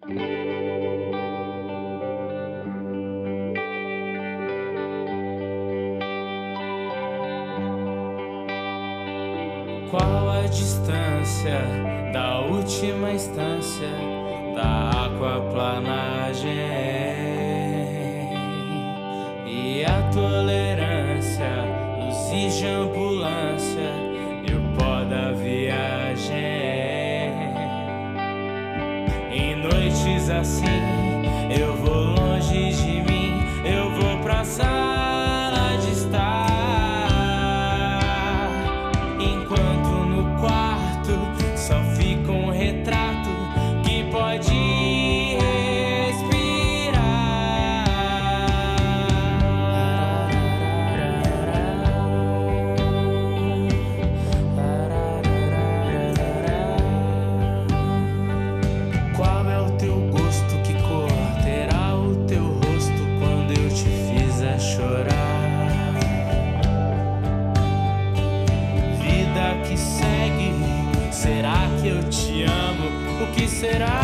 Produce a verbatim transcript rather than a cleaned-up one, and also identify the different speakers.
Speaker 1: Qual a distância da última instância da aquaplanagem e a tolerância, luzes de ambulância e o pó da viagem? Em noites assim eu vou longe de mim, eu vou pra sala de estar, enquanto no quarto só fica um retrato que pode que segue. Será que eu te amo? O que será?